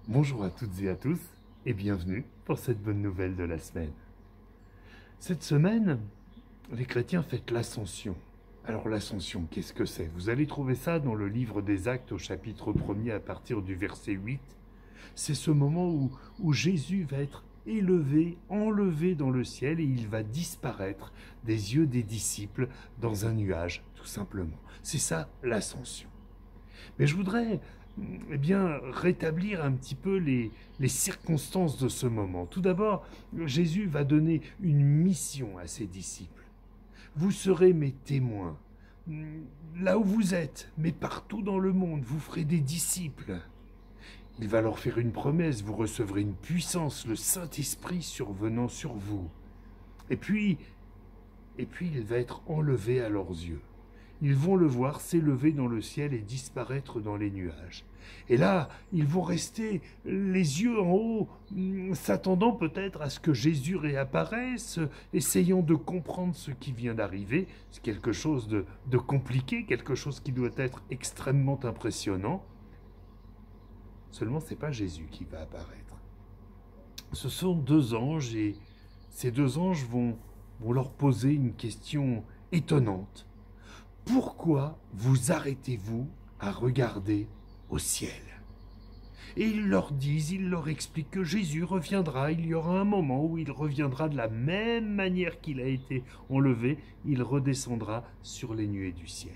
Bonjour à toutes et à tous et bienvenue pour cette bonne nouvelle de la semaine. Cette semaine, les chrétiens fêtent l'Ascension. Alors l'Ascension, qu'est-ce que c'est? Vous allez trouver ça dans le livre des Actes au chapitre 1er à partir du verset 8. C'est ce moment où Jésus va être élevé, enlevé dans le ciel et il va disparaître des yeux des disciples dans un nuage, tout simplement. C'est ça l'Ascension. Mais je voudrais rétablir un petit peu les circonstances de ce moment. Tout d'abord, Jésus va donner une mission à ses disciples. Vous serez mes témoins, là où vous êtes, mais partout dans le monde, vous ferez des disciples. Il va leur faire une promesse, vous recevrez une puissance, le Saint-Esprit survenant sur vous. Et puis il va être enlevé à leurs yeux. Ils vont le voir s'élever dans le ciel et disparaître dans les nuages. Et là, ils vont rester les yeux en haut, s'attendant peut-être à ce que Jésus réapparaisse, essayant de comprendre ce qui vient d'arriver. C'est quelque chose de compliqué, quelque chose qui doit être extrêmement impressionnant. Seulement, ce n'est pas Jésus qui va apparaître. Ce sont deux anges et ces deux anges vont leur poser une question étonnante. Pourquoi vous arrêtez-vous à regarder au ciel? Et ils leur expliquent que Jésus reviendra, il y aura un moment où il reviendra de la même manière qu'il a été enlevé, il redescendra sur les nuées du ciel.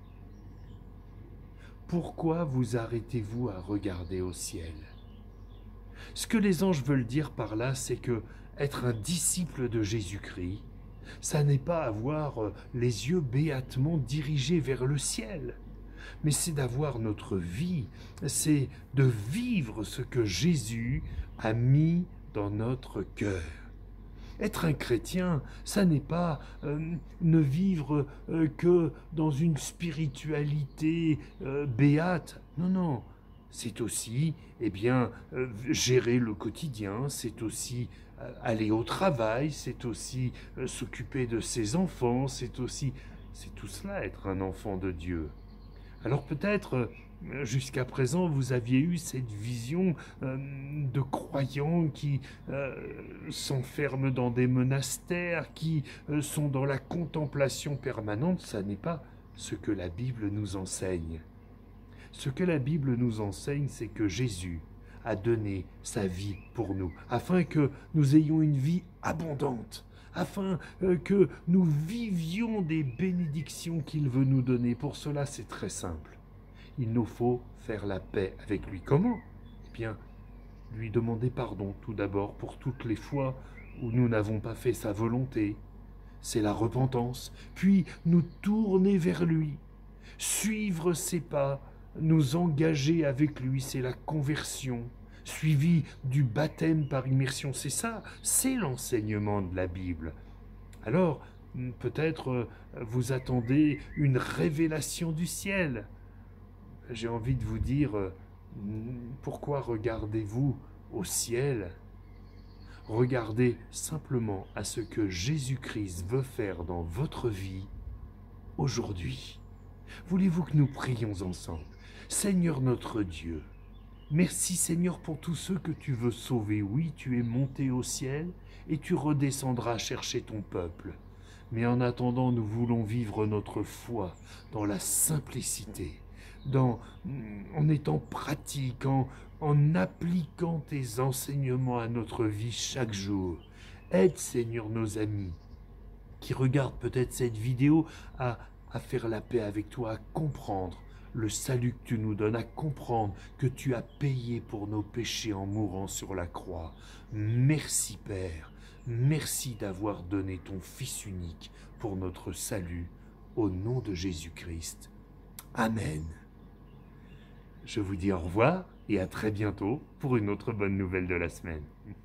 Pourquoi vous arrêtez-vous à regarder au ciel? Ce que les anges veulent dire par là, c'est que être un disciple de Jésus-Christ, ça n'est pas avoir les yeux béatement dirigés vers le ciel, mais c'est d'avoir notre vie, c'est de vivre ce que Jésus a mis dans notre cœur. Être un chrétien, ça n'est pas ne vivre que dans une spiritualité béate. Non, non. C'est aussi, gérer le quotidien, c'est aussi aller au travail, c'est aussi s'occuper de ses enfants, c'est tout cela être un enfant de Dieu. Alors peut-être, jusqu'à présent, vous aviez eu cette vision de croyants qui s'enferment dans des monastères, qui sont dans la contemplation permanente. Ça n'est pas ce que la Bible nous enseigne. Ce que la Bible nous enseigne, c'est que Jésus a donné sa vie pour nous, afin que nous ayons une vie abondante, afin que nous vivions des bénédictions qu'il veut nous donner. Pour cela, c'est très simple. Il nous faut faire la paix avec lui. Comment? Eh bien, lui demander pardon tout d'abord pour toutes les fois où nous n'avons pas fait sa volonté. C'est la repentance. Puis nous tourner vers lui, suivre ses pas, nous engager avec lui, c'est la conversion, suivi du baptême par immersion. C'est ça, c'est l'enseignement de la Bible. Alors, peut-être vous attendez une révélation du ciel. J'ai envie de vous dire, pourquoi regardez-vous au ciel? Regardez simplement à ce que Jésus-Christ veut faire dans votre vie aujourd'hui. Voulez-vous que nous prions ensemble? Seigneur notre Dieu, merci Seigneur pour tous ceux que tu veux sauver. Oui, tu es monté au ciel et tu redescendras chercher ton peuple. Mais en attendant, nous voulons vivre notre foi dans la simplicité, en étant pratique, en appliquant tes enseignements à notre vie chaque jour. Aide Seigneur nos amis qui regardent peut-être cette vidéo à faire la paix avec toi, à comprendre le salut que tu nous donnes, à comprendre que tu as payé pour nos péchés en mourant sur la croix. Merci Père, merci d'avoir donné ton Fils unique pour notre salut, au nom de Jésus-Christ. Amen. Je vous dis au revoir et à très bientôt pour une autre bonne nouvelle de la semaine.